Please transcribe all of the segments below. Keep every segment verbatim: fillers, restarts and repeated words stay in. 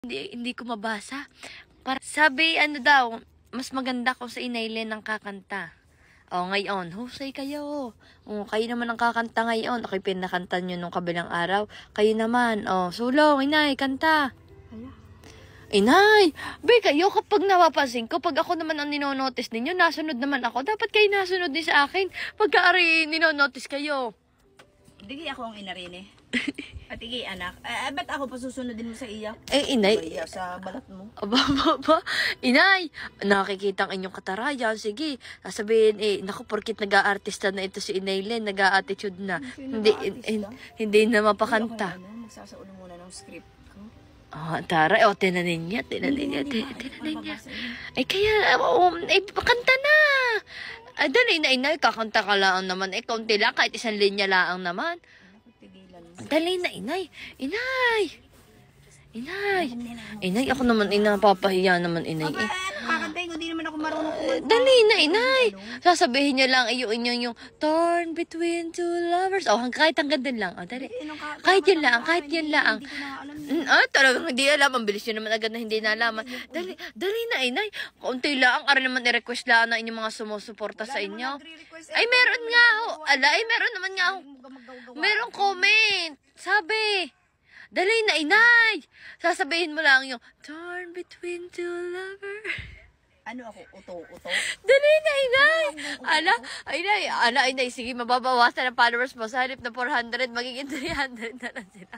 Hindi, hindi ko mabasa. Para, sabi, ano daw, mas maganda kung sa Inaylen ang kakanta. O, ngayon, husay kayo. O, kayo naman ang kakanta ngayon. Ako'y pinakanta nyo nung kabilang araw. Kayo naman, o, sulong, inay, kanta. Inay, be, kayo kapag napapansin ko, pag ako naman ang ninonotice ninyo, nasunod naman ako. Dapat kayo nasunod din sa akin. Pagka-ari, ninonotice kayo. Hindi ako ang inarin eh. At igi, anak. Eh, ba't ako pasusunodin mo sa iya? Eh, inay. Iya sa balat mo. Aba, aba, aba. Inay, nakikita ang inyong katarayan. Sige, sasabihin, eh, naku, porkit nag-aartista na ito si Inaylen, nag-a-attitude na. Hindi, hindi, hindi na mapakanta. Ano, magsasaulo muna ng script ko. Ah, tara, o, tinanin niya, tinanin niya, tinanin niya. Ay, kaya, um, eh, pakanta na. Ay, dali na, inay, kakanta ka lang naman. Eh, kaunti lang, kahit isang linya lang naman. Dali na, inay. Inay. Inay. Inay, ako naman, ina, papahiya naman, inay. Aba, kakantay ko, di naman ako marunong kumanta. Dali na, inay. Sasabihin niya lang, iyo, inyo yung torn between two lovers. Oh, kahit hanggang din lang. Oh, dali. Kahit yun lang, kahit yun lang. Ah, talagang hindi alam. Ang bilis yun naman agad na hindi nalaman. Dali, dali na, inay. Kaunti lang. Ara naman i-request lang na inyong mga sumusuporta sa inyo. Ay, meron nga ho. Ala, ay, meron naman nga ho. Meron comment. Sabi. Dali na, inay. Sasabihin mo lang yung torn between two lovers. Ano ako? Uto, uto? Dali na, inay. Ala, inay, ala, inay. Sige, mababawasan ang followers mo. Sa halip na four hundred, magiging three hundred na lang sila.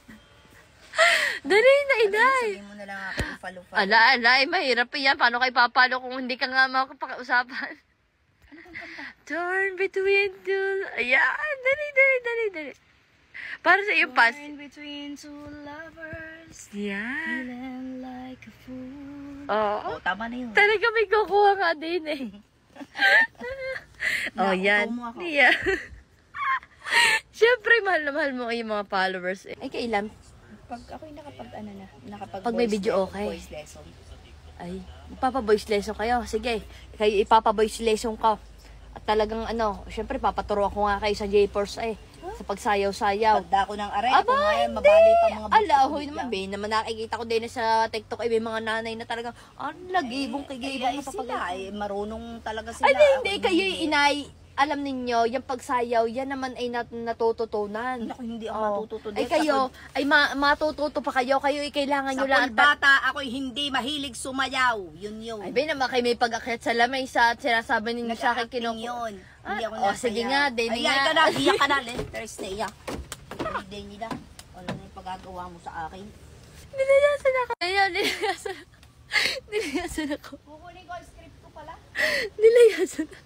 Dali na, inay. Sabihin mo na lang ako i-follow-follow. Ala, ala, ay, mahirap yan. Paano kayo papalo kung hindi ka nga makapag-usapan? Ano kang kanta? Torn between two... Ayan, dali, dali, dali, dali. Para sa iyo, pas. Torn between two lovers. Yan. Feeling like a fool. Oo. Oh, tama na yun. Talaga may kukuha nga din eh. Oh, yan. Yeah. Siyempre, mahal na mahal mo yung mga followers eh. Ay, kailan? Pag ako'y nakapag, ano na, nakapag Pag may voice video, le- okay. voice lesson. Ay, ipapa-voice lesson kayo. Sige, kayo ipapa-voice lesson ka. At talagang ano, siyempre papaturo ako nga kayo sa J-Force eh. Sa pagsayaw-sayaw. Pagda ko ng aray, Aba, kung ngayon, hindi. mabali pa mga Ala, hoy naman, be, naman nakikita ko din sa TikTok, ay may mga nanay na talagang, ah, nagibong kigibong Ay, na sila, papag- ay, marunong talaga sila. Ay, hindi, hindi, Ako kayo inay, alam ninyo, yung pagsayaw, yan naman ay nat natututunan. Naku, hindi ako Oh. matututo Ay din. kayo, ay ma matututo pa kayo, kayo ay kailangan nyo Sa lang. pulbata, ako'y hindi mahilig sumayaw. Yun yun. Ay, be, naman kayo may pag-akyat sa lamesa at sinasabi ninyo sa akin Nag-acting kinuku. yun. Ah, Hindi ako oh, nasayaw. sige nga, din Ay, nga. ay, ka na, iyak ka na, letters na iyak. Hindi nila. Ano na yung pagagawa mo sa akin? Nilayasan ako. Ayan, nilayasan ako. Nilayasan ako. Kukunin ko ang script ko pala. Nilayasan ako.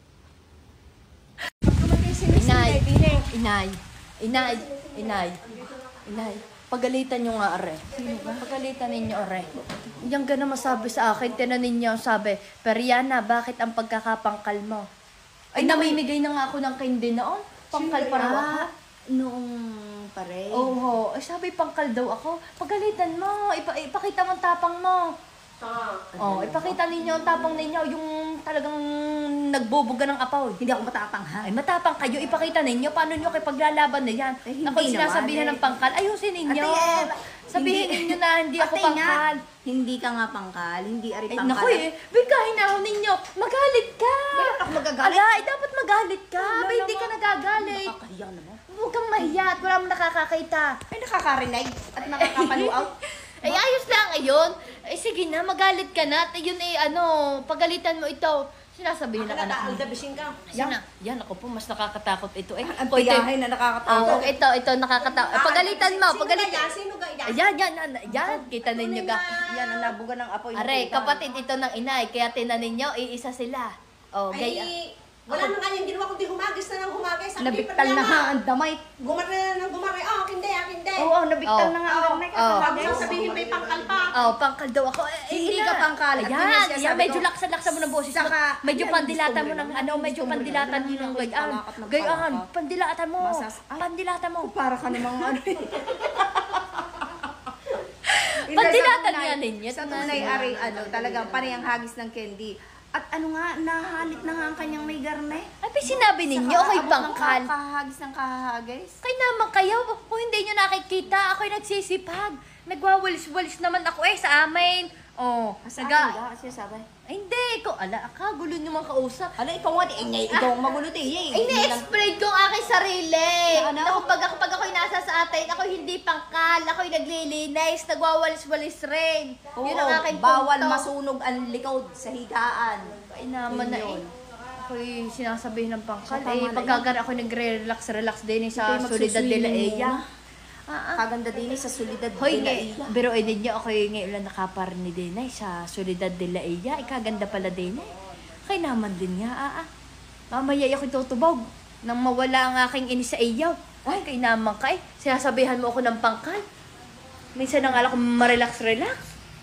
Inay, inay, inay, inay, inay, pagalitan nyo nga, are. Pagalitan ninyo, are. Yang gana masabi sa akin, tinan ninyo, sabi, Periana, bakit ang pagkakapangkal mo? Ay, namimigay na nga ako ng candy noon. Pangkal pa raw ako. Noong pare. Oo, ay sabi, pangkal daw ako. Pagalitan mo, ipa ipakita mo ang tapang mo. Oh, ipakita ninyo ang tapang ninyo, yung talagang nagbubuga ng apaw. Hindi ako matapang, ha? Ay, matapang kayo. Ipakita ninyo. Paano nyo kayo paglalaban na yan? Eh, hindi Ako sinasabihan naman, ng pangkal. Ayusin ninyo. Ate, eh, Sabihin hindi- ninyo na hindi ako Ate nga, pangkal. Hindi ka nga pangkal. Hindi ari Ay, pangkal. naku eh. Bigkahin na ako ninyo. Magalit ka. Bakit ako magagalit? Ala, ay, dapat magalit ka. Wala Ba, hindi ka naman. nagagalit. Nakakahiya naman. Huwag kang mahiya at wala mo nakakakita. Ay, nakakarinig at nakakapaluaw. Ay, ayos lang ayun. Ay, sige na, magalit ka na. At yun eh, ano, pagalitan mo ito. Sinasabihin ng anak mo. Aldabisin ka. Yan na. Yan, ako po, mas nakakatakot ito eh. Ang O, ito, tiyahin na nakakatakot. oh, ito, ito, nakakatakot. Eh, pagalitan mo, pagalitan. Sino ga yan? Ayan, yan, yan, yan. Kita ninyo ka. Yan ang nabuga ng apoy. Are, kapatid ito ng inay. Kaya tinan ninyo, iisa sila. Oh, gaya. Ay, wala na nga yung ginawa kundi humagis na ng humagis. Ang Nabiktal na nga ang damay. Gumari na ng gumari. Oh, akin de, akin de. Oo, nabiktal Oh. na nga ang damay. Oh. Pag sasabihin may pangkal pa. Oh, pangkal daw ako. Eh, Hindi ina. ka pangkal. At yun yung Ayan, sinasabi yan, medyo ko. laksa-laksa mo ng boses mo. Saka, Medyo yan, pandilatan gusto mo mo ng rin. ano, medyo Gusto mo rin. pandilatan mo ng Alam mo, gayaan. palakat ng Gayaan, palakat. pandilatan mo. Masas- Ay. Pandilatan mo. Para ka namang ano. Pandilatan Sa tunay- nga ninyo. Sa tunay, ari, ano, talagang panay ang hagis ng candy. At ano nga, nahalit na nga ang kanyang may garne. Ay, pa sinabi ninyo, ako'y pangkal. Kahagis ng kahagis. Kaya naman kayo, kung hindi nyo nakikita, ako'y nagsisipag. Nagwawalis-walis naman ako eh sa amin. Oh, Sa naga... akin ka, kasi sabi. Ay, hindi ko. Ala, kagulo niyo mga kausap. Ano, ikaw nga, di, eh, ikaw ang magulo di, eh. Ay, ni-explain ko ang aking sarili. Na ano? Na kapag, kapag ako'y nasa sa atin, ako'y hindi pangkal, ako'y naglilinis, nagwawalis-walis rin. Oo, Yun ang aking bawal punto. masunog ang likod sa higaan. Ay naman na Yun eh. yun. Ako'y sinasabihin ng pangkal. So, tama Eh, na pagkagan ako'y nagre-relax-relax din eh, sa Ito'y Solidad de la magsuswimming Eya. muna. Ah, ah. Kaganda din eh, sa Solidad Hoy, de la ngay, Isla. pero eh, ninyo ako'y ngayon lang nakaparni din eh, sa Solidad de la Eya. Ikaganda pala din eh. Kay naman din nga, ah ah. Mamaya ako'y tutubog nang mawala ang aking inis sa iyaw. Ay, kay naman kay. Sinasabihan mo ako ng pangkal. Minsan na nga ako ma-relax-relax.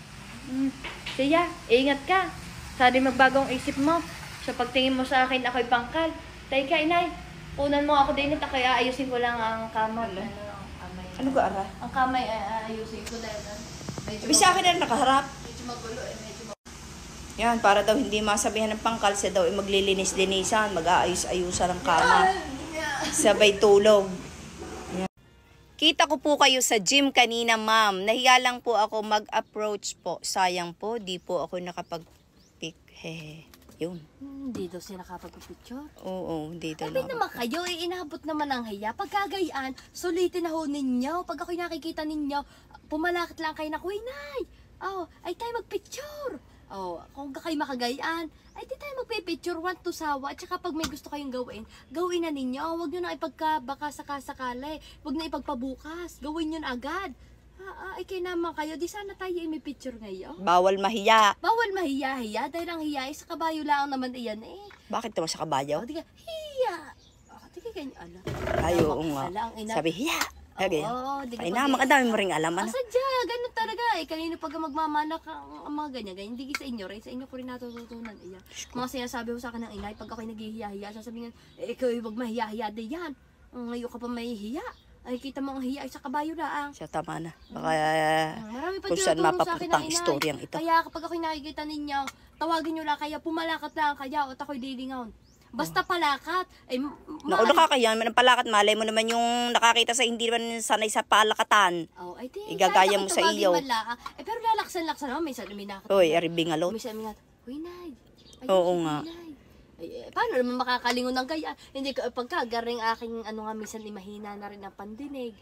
Hmm. Siya, ingat ka. Sana magbagong isip mo. Sa pagtingin mo sa akin, ako'y pangkal. Tay ka, inay. Punan mo ako din at ako'y aayusin ko lang ang kamay. Ano, ang kamay. Ano ka, Ara? Ang kamay ay aayusin ko dahil ano, medyo Sabi sa akin na nakaharap. medyo magulo eh, medyo magulo. Yan, para daw hindi masabihan ng pangkal, siya daw ay maglilinis-linisan, mag-aayos-ayusan ng kama. Sabay tulog. Yan. Kita ko po kayo sa gym kanina, ma'am. Nahiya lang po ako mag-approach po. Sayang po, di po ako nakapag-pick. Hehe. Yun. Hindi daw siya nakapag-picture. Oo, hindi daw Sabi nakapag- naman kayo, eh, inabot naman ang hiya. Pagkagayaan, sulitin na ho ninyo. Pag ako'y nakikita ninyo, pumalakit lang kayo na, Kuy, Nay! Oh, ay tayo magpicture! Oh, kung kayo makagayaan, ay di tayo magpipicture, want to sawa. At saka pag may gusto kayong gawin, gawin na ninyo. Huwag nyo na ipagkabaka sakasakali. Huwag na ipagpabukas. Gawin nyo na agad. Ah, ah, ay kayo naman kayo. Di sana tayo may picture ngayon. Bawal mahiya. Bawal mahiya-hiya dahil ang hiya ay sa kabayo lang naman iyan eh. Bakit naman sa kabayo? O, di ka, hiya! O, di ka ganyan, ala. Ay, oo nga. Ala, ang ina. Sabi, hiya! Sabi, Oo, di ka ay pag- na, makadami mo rin alam. Ah, Ano? sadya, ganun talaga eh. Kanino pag magmamanak ang, ang mga ganyan, ganyan. Hindi sa inyo, rin. Sa inyo ko rin natututunan. Iya. Mga sinasabi ko sa akin ng inay, pag ako'y naghihiya-hiya, sasabihin, eh, ikaw huwag mahiya-hiya din yan. Mm, Ngayon ka pa mahihiya. Ay, kita mo ang hiya ay sa kabayo lang. Siya, tama na. Baka, Mm, Marami pa kung saan tinuturo sa akin mapapunta ang ng inay. istoryang ito. Kaya kapag ako'y nakikita ninyo, tawagin nyo lang kaya, pumalakat lang kaya, at ako'y lilingaw. Basta palakat. Ay, m- Naku, nakakayan man ang palakat. Malay mo naman yung nakakita sa hindi naman sanay sa palakatan. Oh, ay, di. Igagaya kahit mo ako'y sa tawagin iyo. man lang, ah. Eh, pero lalaksan-laksan naman. Minsan, may nakakatawa. Hoy, aribingalot. Minsan, may nakakatawa. Uy, Nay. Ay, Oo ay, nga. Nay. Ay, eh, paano naman makakalingon ng kaya? Hindi ko, pagkagaring aking, ano nga, minsan, imahina na rin ang pandinig.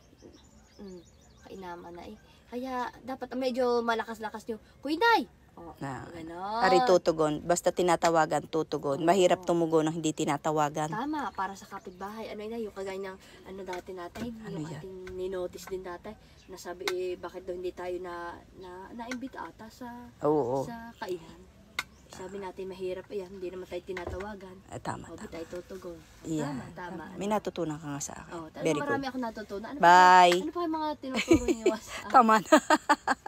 Mm, kainaman na eh. Kaya, dapat medyo malakas-lakas nyo. Kuy, Nay! Oh, Na, ganon. Ari tutugon. Basta tinatawagan, tutugon. Oo. Mahirap tumugon ng hindi tinatawagan. Tama, para sa kapitbahay. Ano yun, yung kagaya ng ano dati natin, Ano yung yan? ating ninotice din dati. Nasabi, eh, bakit daw hindi tayo na, na, na-imbita ata sa, Oo, oo. sa kainan. Sabi natin, mahirap, ayan, hindi naman tayo tinatawagan. Eh, tama, O, di tama. tayo tutugon. Yan. Tama, tama. May natutunan ka nga sa akin. Oh, Very marami good. ako natutunan. Ano Bye. Pa, ano pa yung mga tinuturo niyo? Tama na.